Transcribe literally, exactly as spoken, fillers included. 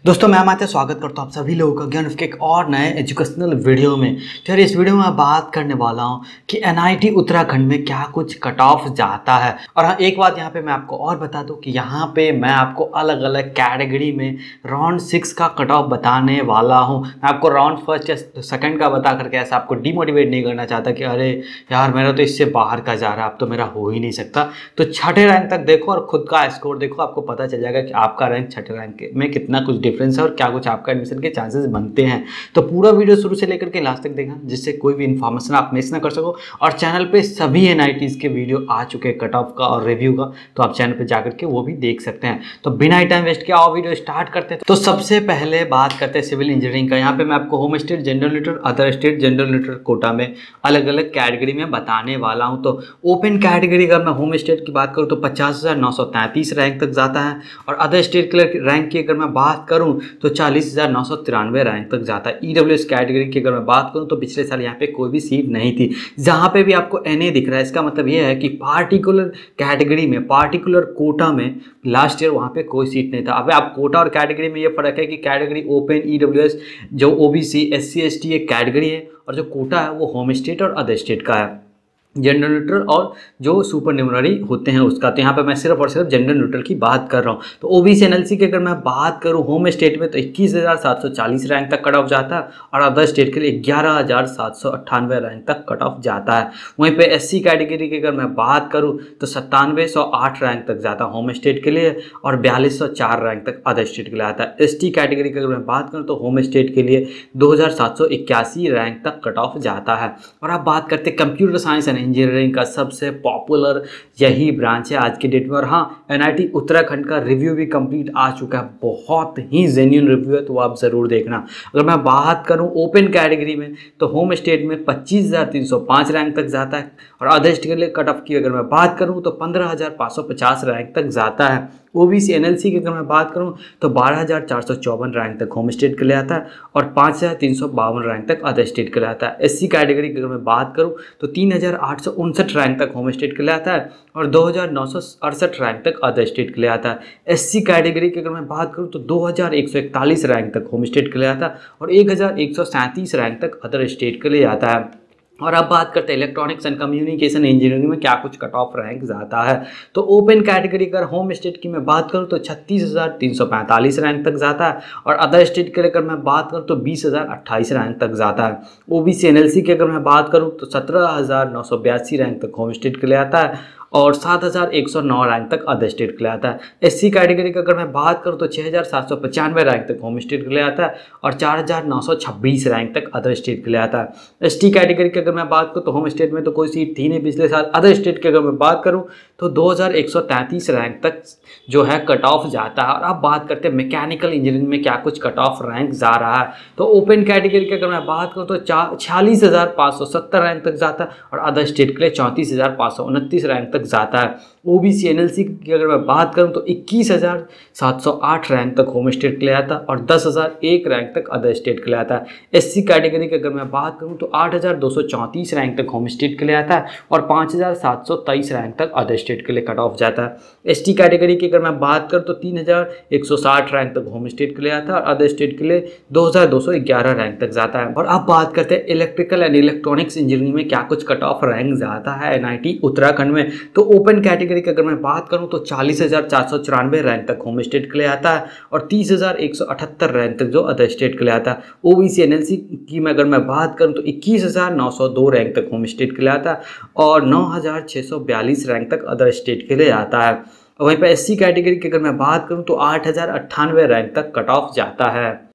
दोस्तों मैं माते स्वागत करता हूँ आप सभी लोगों का ज्ञान के एक और नए एजुकेशनल वीडियो में। तो यार इस वीडियो में मैं बात करने वाला हूँ कि एनआईटी उत्तराखंड में क्या कुछ कट ऑफ जाता है। और हाँ, एक बात यहाँ पे मैं आपको और बता दूँ कि यहाँ पे मैं आपको अलग अलग कैटेगरी में राउंड सिक्स का कट ऑफ बताने वाला हूँ। मैं आपको राउंड फर्स्ट या सेकंड का बता करके ऐसा आपको डिमोटिवेट नहीं करना चाहता कि अरे यार मेरा तो इससे बाहर का जा रहा है, अब तो मेरा हो ही नहीं सकता। तो छठे रैंक तक देखो और खुद का स्कोर देखो, आपको पता चल जाएगा कि आपका रैंक छठे रैंक में कितना कुछ डिफरेंस है और क्या कुछ आपका एडमिशन के चांसेस बनते हैं। तो पूरा वीडियो शुरू से लेकर के लास्ट तक देखना, जिससे कोई भी इंफॉर्मेशन आप मिस ना कर सको। और चैनल पे सभी एनआईटीज के वीडियो आ चुके हैं कट ऑफ का और रिव्यू का, तो आप चैनल पे जाकर के वो भी देख सकते हैं। तो बिना टाइम वेस्ट किए आओ वीडियो स्टार्ट करते हैं। तो सबसे पहले बात करते हैं सिविल इंजीनियरिंग का। यहाँ पे मैं आपको होम स्टेट जनरल लीटर, अदर स्टेट जनरल लीटर कोटा में अलग अलग कैटेगरी में बताने वाला हूँ। तो ओपन कैटेगरी अगर मैं होम स्टेट की बात करूँ तो पचास हज़ार नौ सौ तैंतीस रैंक तक जाता है। और अदर स्टेट के रैंक की अगर मैं बात करूँ तो चालीस हज़ार नौ सौ तिरानवे रैंक तक जाता है। ईडब्ल्यूएस कैटेगरी की अगर मैं बात करूं तो पिछले साल यहाँ पे कोई भी सीट नहीं थी। जहाँ पे भी आपको एनए दिख रहा है इसका मतलब ये है कि पार्टिकुलर कैटेगरी में, पार्टिकुलर कोटा में लास्ट ईयर वहाँ पे कोई सीट नहीं था। अब आप कोटा और कैटेगरी में ये फर्क है कि कैटेगरी ओपन, ईडब्ल्यूएस, जो ओबीसी, एससी, एसटी एक कैटेगरी है और जो कोटा है वो होम स्टेट और अदर स्टेट का है, जनरल न्यूट्रल और जो सुपर न्यूमररी होते हैं उसका। तो यहाँ पे मैं सिर्फ और सिर्फ जनरल न्यूट्रल की बात कर रहा हूँ। तो ओबीसी एनएलसी की अगर मैं बात करूँ होम स्टेट में तो इक्कीस हज़ार सात सौ चालीस रैंक तक कट ऑफ जाता है और अदर स्टेट के लिए ग्यारह हज़ार सात सौ अट्ठानवे रैंक तक कट ऑफ जाता है। वहीं पे एससी कैटेगरी की अगर मैं बात करूँ तो सत्तानवे सौ आठ रैंक तक जाता है होम स्टेट के लिए और बयालीस सौ चार रैंक तक अदर स्टेट के लिए आता है। एसटी कैटेगरी की अगर मैं बात करूँ तो होम स्टेट के लिए दो हज़ार सात सौ इक्यासी रैंक तक कट ऑफ जाता है। और आप बात करते हैं कंप्यूटर साइंस एंड इंजीनियरिंग का, सबसे पॉपुलर यही ब्रांच है आज के डेट में। और हाँ, एनआईटी उत्तराखंड का रिव्यू भी कंप्लीट आ चुका है, बहुत ही जेन्युइन रिव्यू है, तो आप ज़रूर देखना। अगर मैं बात करूं ओपन कैटेगरी में तो होम स्टेट में पच्चीस हज़ार तीन सौ पाँच रैंक तक जाता है और अदर स्टेट के लिए कट ऑफ की अगर मैं बात करूं तो पंद्रह हज़ार पाँच सौ पचास रैंक तक जाता है। ओबीसी एनएलसी की अगर मैं बात करूं तो बारह हज़ार चार सौ चौवन रैंक तक होम स्टेट के लिए आता है और पाँच हज़ार तीन सौ बावन रैंक तक अदर स्टेट के लिए आता है। एससी कैटेगरी की अगर मैं बात करूं तो तीन हज़ार आठ सौ उनसठ रैंक तक होम स्टेट के लिए आता है और दो हज़ार नौ सौ अड़सठ रैंक तक अदर स्टेट के लिए आता है। एससी कैटेगरी की अगर मैं बात करूं तो दो हज़ार एक सौ इकतालीस रैंक तक होम स्टेट के लिए आता है और एक हज़ार एक सौ सैंतीस रैंक तक अदर स्टेट के लिए आता है। और अब बात करते हैं इलेक्ट्रॉनिक्स एंड कम्युनिकेशन इंजीनियरिंग में क्या कुछ कट ऑफ रैंक जाता है। तो ओपन कैटेगरी अगर होम स्टेट की मैं बात करूं तो छत्तीस हज़ार तीन सौ पैंतालीस रैंक तक जाता है और अदर स्टेट के लिए अगर मैं बात करूं तो बीस हज़ार अट्ठाईस रैंक तक जाता है। ओबीसी एनएलसी की अगर मैं बात करूं तो सत्रह हज़ार नौ सौ बयासी रैंक तक होम स्टेट के लिए आता है और सात हज़ार एक सौ नौ रैंक तक अदर स्टेट के लिए आता है। एससी कैटेगरी की अगर मैं बात करूं तो छः हज़ार सात सौ पचानवे रैंक तक होम स्टेट के लिए आता है और चार हज़ार नौ सौ छब्बीस रैंक तक अदर स्टेट के लिए आता है। एसटी कैटेगरी की अगर मैं बात करूं तो होम स्टेट में तो कोई सीट थी नहीं पिछले साल। अदर स्टेट की अगर मैं बात करूं तो दो हज़ार एक सौ तैंतीस रैंक तक जो है कट ऑफ जाता है। और अब बात करते हैं मैकेनिकल इंजीनियरिंग में क्या कुछ कट ऑफ रैंक जा रहा है। तो ओपन कैटेगरी की अगर मैं बात करूँ तो छियालीस हज़ार पाँच सौ सत्तर रैंक तक जाता है और अदर स्टेट के लिए चौंतीस हज़ार पाँच सौ उनतीस रैंक तक जाता है। ओबीसी एनएलसी की अगर मैं बात करूं तो इक्कीस हज़ार सात सौ आठ रैंक तक होम स्टेट के लिए आता है और दस हज़ार एक रैंक तक अदर स्टेट के लिए आता है। एससी कैटेगरी की अगर मैं बात करूं तो आठ हज़ार दो सौ चौंतीस रैंक तक होम स्टेट के लिए आता है और पाँच हज़ार सात सौ तेईस रैंक तक अदर स्टेट के लिए कट ऑफ जाता है। एसटी कैटेगरी की अगर मैं बात करूं तो तीन हज़ार एक सौ साठ रैंक तक होम स्टेट के लिए आता है और अदर स्टेट के लिए दो हज़ार दो सौ ग्यारह रैंक तक जाता है। और अब बात करते हैं इलेक्ट्रिकल एंड इलेक्ट्रॉनिक्स इंजीनियरिंग में क्या कुछ कट ऑफ रैंक जाता है एनआईटी उत्तराखंड में। तो ओपन कैटेगरी की अगर मैं बात करूं तो चालीस हज़ार चार सौ चौरानवे रैंक तक होम स्टेट के लिए आता है और तीस हज़ार एक सौ अठहत्तर रैंक तक जो अदर स्टेट के लिए आता है। ओबीसी एनएलसी की मैं अगर मैं बात करूं तो इक्कीस हज़ार नौ सौ दो रैंक तक होम स्टेट के लिए आता है और नौ हज़ार छः सौ बयालीस रैंक तक अदर स्टेट के लिए आता है। वहीं पर एससी कैटेगरी की अगर मैं बात करूं तो आठ हज़ार अट्ठानवे रैंक तक कट ऑफ जाता है।